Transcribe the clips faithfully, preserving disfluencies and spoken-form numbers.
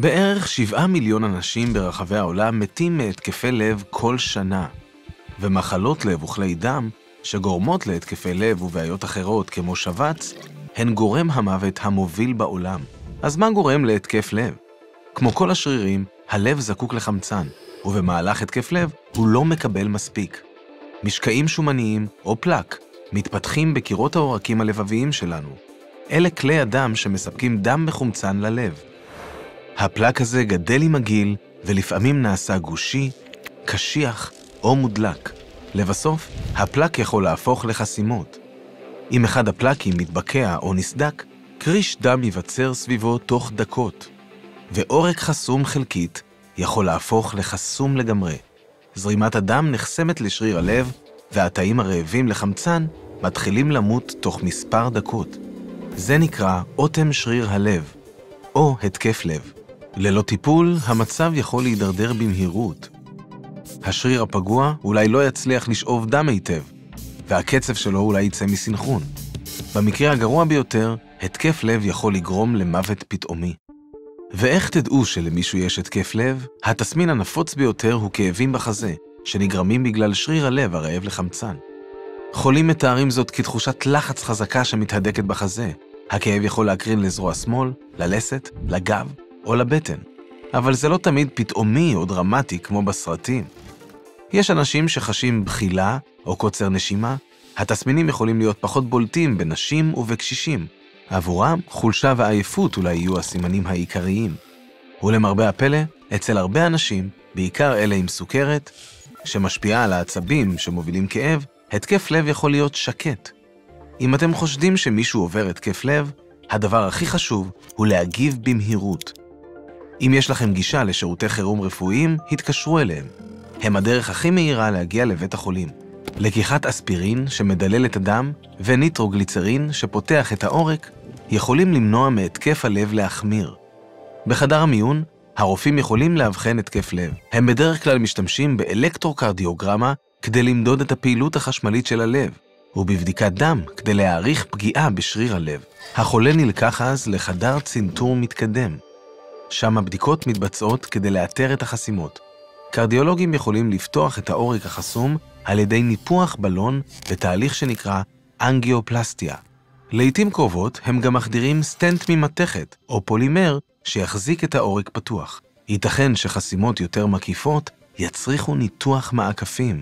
בערך שבעה מיליון אנשים ברחבי העולם מתים מהתקפי לב כל שנה, ומחלות לב וכלי דם שגורמות להתקפי לב ובעיות אחרות כמו שבץ, הן גורם המוות המוביל בעולם. אז מה גורם להתקף לב? כמו כל השרירים, הלב זקוק לחמצן, ובמהלך התקף לב הוא לא מקבל מספיק. משקעים שומניים או פלק מתפתחים בקירות העורקים הלבביים שלנו. אלה כלי הדם שמספקים דם בחומצן ללב. הפלק הזה גדל עם הגיל, ולפעמים נעשה גושי, קשיח או מודלק. לבסוף, הפלק יכול להפוך לחסימות. אם אחד הפלקים מתבקע או נסדק, קריש דם ייווצר סביבו תוך דקות. ועורק חסום חלקית יכול להפוך לחסום לגמרי. זרימת הדם נחסמת לשריר הלב, והתאים הרעבים לחמצן מתחילים למות תוך מספר דקות. זה נקרא אוטם שריר הלב, או התקף לב. ללא טיפול, המצב יכול להידרדר במהירות. השריר הפגוע אולי לא יצליח לשאוב דם היטב, והקצב שלו אולי יצא מסנכרון. במקרה הגרוע ביותר, התקף לב יכול לגרום למוות פתאומי. ואיך תדעו שלמישהו יש התקף לב? התסמין הנפוץ ביותר הוא כאבים בחזה, שנגרמים בגלל שריר הלב הרעב לחמצן. חולים מתארים זאת כתחושת לחץ חזקה שמתהדקת בחזה. הכאב יכול להקרין לזרוע שמאל, ללסת, לגב או לבטן. אבל זה לא תמיד פתאומי או דרמטי כמו בסרטים. יש אנשים שחשים בחילה או קוצר נשימה. התסמינים יכולים להיות פחות בולטים בנשים ובקשישים. עבורם, חולשה ועייפות אולי יהיו הסימנים העיקריים. ולמרבה הפלא, אצל הרבה אנשים, בעיקר אלה עם סוכרת, שמשפיעה על העצבים שמובילים כאב, התקף לב יכול להיות שקט. אם אתם חושדים שמישהו עובר התקף לב, הדבר הכי חשוב הוא להגיב במהירות. אם יש לכם גישה לשירותי חירום רפואיים, התקשרו אליהם. הם הדרך הכי מהירה להגיע לבית החולים. לקיחת אספירין שמדלל את הדם וניטרוגליצרין שפותח את העורק יכולים למנוע מהתקף הלב להחמיר. בחדר המיון, הרופאים יכולים לאבחן התקף לב. הם בדרך כלל משתמשים באלקטרוקרדיוגרמה כדי למדוד את הפעילות החשמלית של הלב, ובבדיקת דם כדי להעריך פגיעה בשריר הלב. החולה נלקח אז לחדר צנתור מתקדם. שם הבדיקות מתבצעות כדי לאתר את החסימות. קרדיולוגים יכולים לפתוח את העורק החסום על ידי ניפוח בלון בתהליך שנקרא אנגיופלסטיה. לעתים קרובות הם גם מחדירים סטנט ממתכת או פולימר שיחזיק את העורק פתוח. ייתכן שחסימות יותר מקיפות יצריכו ניתוח מעקפים.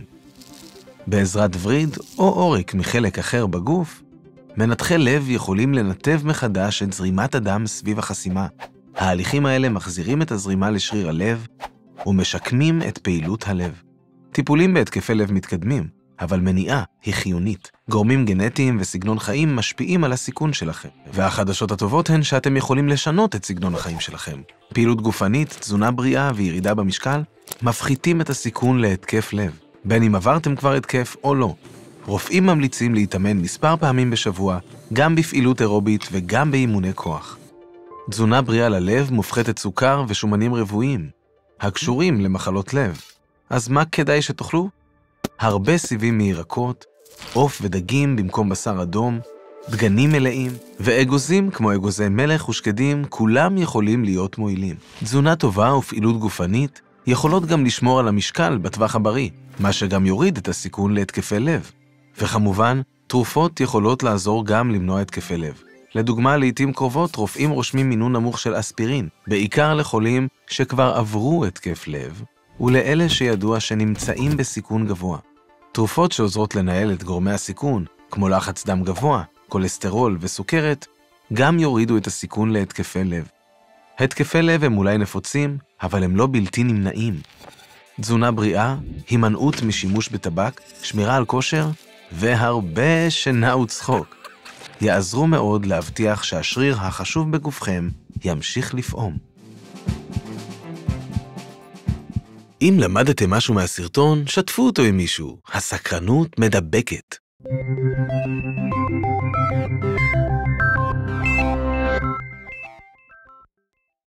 בעזרת וריד או עורק מחלק אחר בגוף, מנתחי לב יכולים לנתב מחדש את זרימת הדם סביב החסימה. ההליכים האלה מחזירים את הזרימה לשריר הלב ומשקמים את פעילות הלב. טיפולים בהתקפי לב מתקדמים, אבל מניעה היא חיונית. גורמים גנטיים וסגנון חיים משפיעים על הסיכון שלכם. והחדשות הטובות הן שאתם יכולים לשנות את סגנון החיים שלכם. פעילות גופנית, תזונה בריאה וירידה במשקל מפחיתים את הסיכון להתקף לב, בין אם עברתם כבר התקף או לא. רופאים ממליצים להתאמן מספר פעמים בשבוע, גם בפעילות אירובית וגם באימוני כוח. תזונה בריאה ללב מופחתת סוכר ושומנים רבועים, הקשורים למחלות לב. אז מה כדאי שתאכלו? הרבה סיבים מירקות, עוף ודגים במקום בשר אדום, דגנים מלאים, ואגוזים כמו אגוזי מלך ושקדים, כולם יכולים להיות מועילים. תזונה טובה ופעילות גופנית יכולות גם לשמור על המשקל בטווח הבריא, מה שגם יוריד את הסיכון להתקפי לב. וכמובן, תרופות יכולות לעזור גם למנוע התקפי לב. לדוגמה, לעתים קרובות רופאים רושמים מינון נמוך של אספירין, בעיקר לחולים שכבר עברו התקף לב, ולאלה שידוע שנמצאים בסיכון גבוה. תרופות שעוזרות לנהל את גורמי הסיכון, כמו לחץ דם גבוה, כולסטרול וסוכרת, גם יורידו את הסיכון להתקפי לב. התקפי לב הם אולי נפוצים, אבל הם לא בלתי נמנעים. תזונה בריאה, הימנעות משימוש בטבק, שמירה על כושר, והרבה שינה וצחוק יעזרו מאוד להבטיח שהשריר החשוב בגופכם ימשיך לפעום. אם למדתם משהו מהסרטון, שתפו אותו עם מישהו. הסקרנות מדבקת.